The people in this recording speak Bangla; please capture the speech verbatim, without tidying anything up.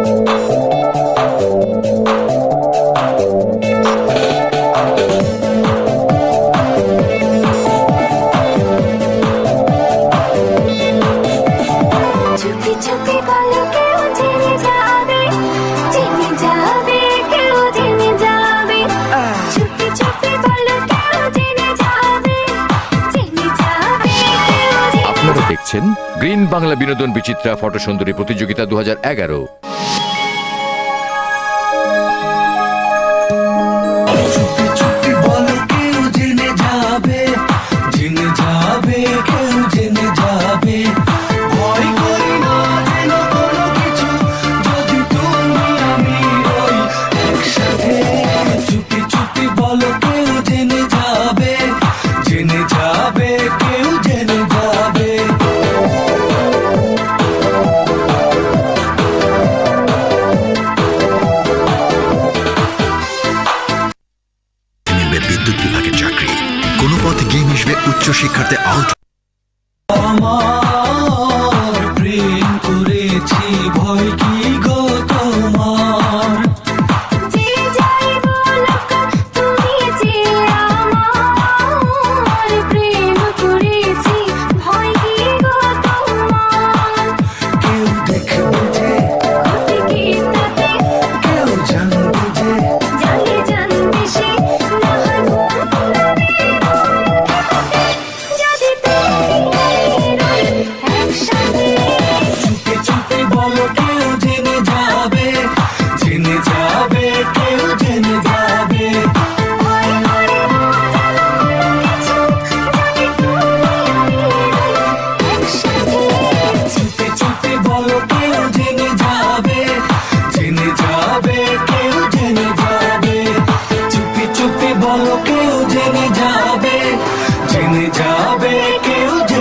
দেখছেন গ্রিন বাংলা বিনোদন বিচিত্রা ফটো সুন্দরী প্রতিযোগিতা দু হাজার এগারো। বিদ্যুৎ বিভাগের চাকরি, কোন পথে গিয়ে মিশবে উচ্চ শিক্ষার্থে আউট। আমার প্রেম করেছি ভয় কি গো তোমার, যে যাই বলুক তুমি যে আমার প্রেম করেছি ভয় কি গো তোমার, কেউ দেখবে যে কোটি কি তাতে, কেউ জানবে যে জানলে জানবে সে কেউ জেনে যাবে, জেনে যাবে কেউ।